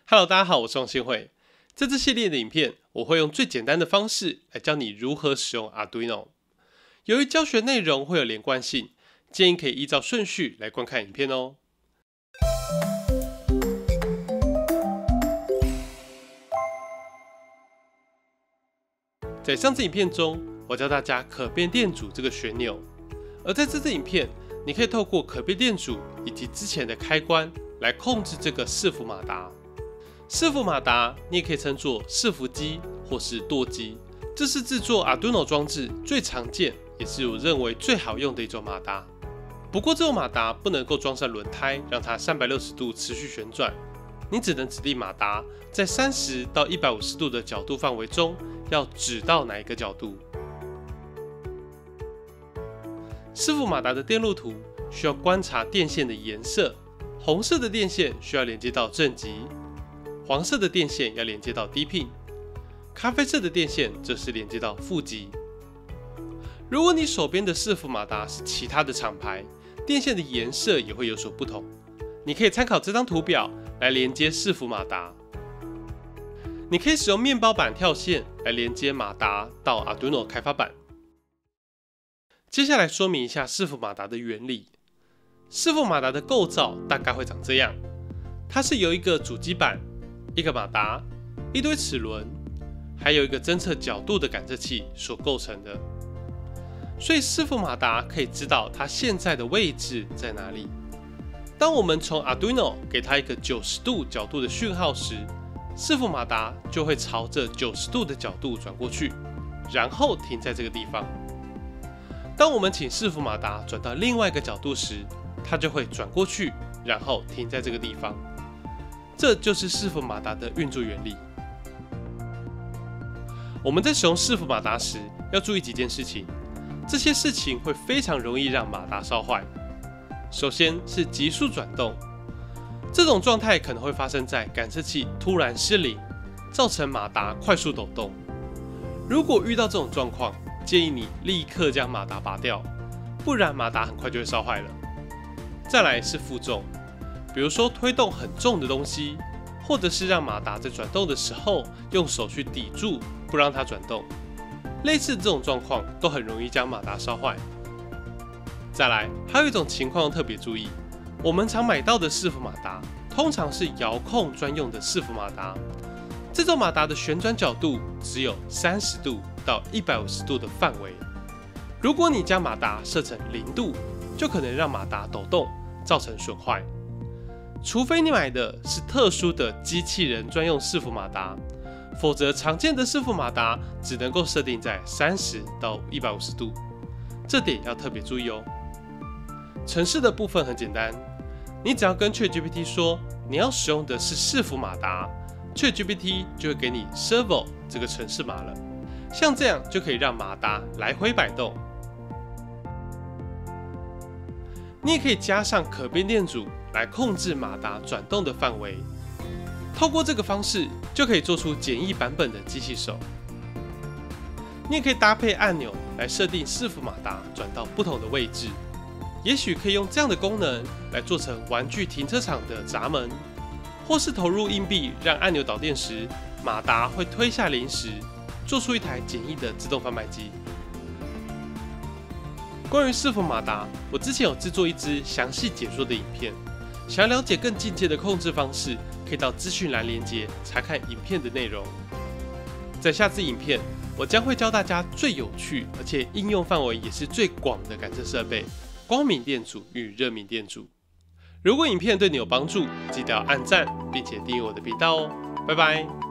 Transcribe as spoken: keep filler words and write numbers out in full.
Hello， 大家好，我是王新慧。在这系列的影片，我会用最简单的方式来教你如何使用 Arduino。由于教学内容会有连贯性，建议可以依照顺序来观看影片哦。在上次影片中，我教大家可变电阻这个旋钮，而在这支影片，你可以透过可变电阻以及之前的开关来控制这个伺服马达。伺服马达你也可以称作伺服机或是舵机，这是制作 Arduino 装置最常见，也是我认为最好用的一种马达。不过这种马达不能够装上轮胎，让它三百六十度持续旋转，你只能指定马达在三十到一百五十度的角度范围中要指到哪一个角度。伺服马达的电路图需要观察电线的颜色，红色的电线需要连接到正极，黄色的电线要连接到低频，咖啡色的电线则是连接到负极。如果你手边的伺服马达是其他的厂牌，电线的颜色也会有所不同。你可以参考这张图表来连接伺服马达。你可以使用面包板跳线来连接马达到 Arduino 开发板。接下来说明一下伺服马达的原理。伺服马达的构造大概会长这样，它是由一个主机板、一个马达、一堆齿轮，还有一个侦测角度的感测器所构成的。所以伺服马达可以知道它现在的位置在哪里。当我们从 Arduino 给它一个九十度角度的讯号时，伺服马达就会朝着九十度的角度转过去，然后停在这个地方。当我们请伺服马达转到另外一个角度时，它就会转过去，然后停在这个地方。这就是伺服马达的运作原理。我们在使用伺服马达时，要注意几件事情。这些事情会非常容易让马达烧坏。首先是急速转动，这种状态可能会发生在感测器突然失灵，造成马达快速抖动。如果遇到这种状况，建议你立刻将马达拔掉，不然马达很快就会烧坏了。再来是负重，比如说推动很重的东西，或者是让马达在转动的时候用手去抵住，不让它转动。类似这种状况都很容易将马达烧坏。再来，还有一种情况要特别注意，我们常买到的伺服马达通常是遥控专用的伺服马达，这种马达的旋转角度只有三十度到一百五十度的范围。如果你将马达设成零度，就可能让马达抖动，造成损坏。除非你买的是特殊的机器人专用伺服马达，否则常见的伺服马达只能够设定在三十到一百五十度，这点要特别注意哦。程式的部分很简单，你只要跟 ChatGPT 说你要使用的是伺服马达， ChatGPT 就会给你 Servo 这个程式码了，像这样就可以让马达来回摆动。你也可以加上可变电阻来控制马达转动的范围。透过这个方式，就可以做出简易版本的机器手。你也可以搭配按钮来设定伺服马达转到不同的位置。也许可以用这样的功能来做成玩具停车场的闸门，或是投入硬币让按钮导电时，马达会推下零食，做出一台简易的自动贩卖机。关于伺服马达，我之前有制作一支详细解说的影片，想要了解更进阶的控制方式，可以到资讯栏连结查看影片的内容。在下次影片，我将会教大家最有趣而且应用范围也是最广的感测设备——光敏电阻与热敏电阻。如果影片对你有帮助，记得要按赞并且订阅我的频道哦。拜拜。